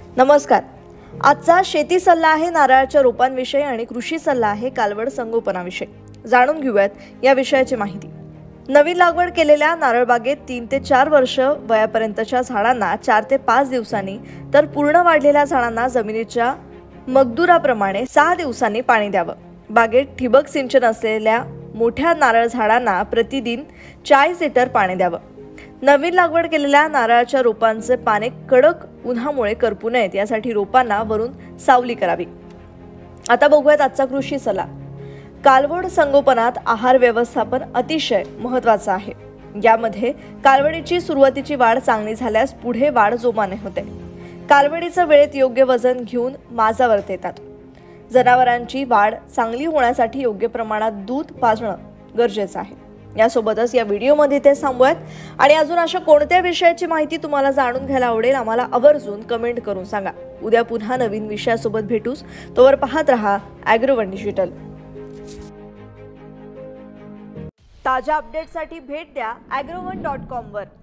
नमस्कार. आजचा शेती सल्ला आहे नारळाच्या रोपांविषयी आणि कृषी सल्ला आहे कालवड संगोपनाविषयी. जाणून घेऊयात या विषयाची माहिती. नवीन लागवड केलेल्या नारळ बागेत 3 ते 4 वर्ष वयापर्यंतच्या झाडांना 4 ते 5 दिवसांनी तर पूर्ण वाढलेल्या झाडांना जमिनीच्या मगदुराप्रमाणे 6 दिवसांनी पाणी द्यावं. बागेत ठिबक सिंचन असलेल्या मोठ्या नारळ झाडांना प्रतिदिन 40 लिटर पाणी द्यावं. नवीन लागवड केलेल्या नारळाच्या रोपांचे पाने कडक उन्हामुळे करपू नयेत यासाठी रोपांना वरून सावली करावी. आता बघूयात आजचा कृषी सल्ला. कालवड संगोपनात आहार व्यवस्थापन अतिशय महत्त्वाचं आहे. यामध्ये कालवडीची सुरुवातीची वाढ चांगली झाल्यास पुढे वाढ जोमाने होते. कालवडीचं वेळेत योग्य वजन घेऊन माझावरती येतात. जनावरांची वाढ चांगली होण्यासाठी योग्य प्रमाणात दूध पाजणं गरजेचं आहे. यासोबतच या व्हिडिओमध्ये ते थांबूयात आणि अजून अशा कोणत्या विषयाची माहिती तुम्हाला जाणून घ्यायला आवडेल आम्हाला आवर्जून कमेंट करून सांगा. उद्या पुन्हा नवीन विषयासोबत भेटूच. तोवर पाहत रहा ॲग्रोवन डिजिटल. ताज्या अपडेटसाठी भेट द्या agrowon.com वर.